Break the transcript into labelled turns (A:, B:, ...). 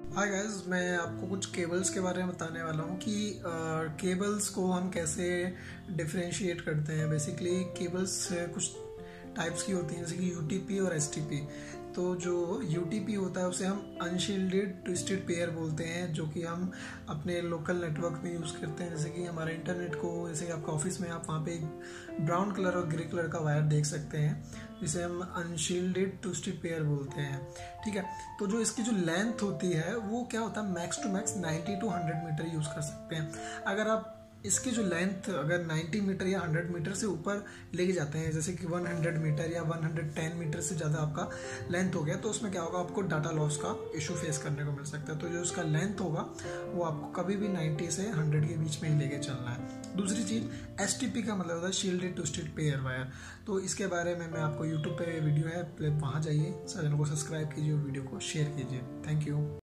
A: Hi guys, मैं आपको कुछ केबल्स के बारे में बताने वाला हूँ कि केबल्स को हम कैसे डिफरेंशिएट करते हैं। बेसिकली केबल्स कुछ टाइप्स की होती हैं, जैसे कि यूटीपी और एसटीपी। तो जो यूटीपी होता है उसे हम अनशील्डेड ट्विस्टेड पेयर बोलते हैं, जो कि हम अपने लोकल नेटवर्क में यूज़ करते हैं। जैसे कि हमारे इंटरनेट को, जैसे आपका ऑफिस में आप वहाँ पे एक ब्राउन कलर और ग्रे कलर का वायर देख सकते हैं, जिसे हम अनशील्डेड ट्विस्टेड पेयर बोलते हैं। ठीक है, तो जो इसकी जो लेंथ होती है वो क्या होता है, max to max 90 to 100 metre use कर सकते हैं। अगर आप इसकी जो लेंथ अगर 90 मीटर या 100 मीटर से ऊपर लेके जाते हैं, जैसे कि 100 मीटर या 110 मीटर से ज़्यादा आपका लेंथ हो गया, तो उसमें क्या होगा, आपको डाटा लॉस का इशू फेस करने को मिल सकता है। तो जो उसका लेंथ होगा वो आपको कभी भी 90 से 100 के बीच में ही लेके चलना है। दूसरी चीज़ एसटीपी का मतलब होता है शील्डेड ट्विस्टेड पेयर वायर। तो इसके बारे में मैं आपको यूट्यूब पे वीडियो है, वहाँ जाइए, चैनल को सब्सक्राइब कीजिए और वीडियो को शेयर कीजिए। Thank you.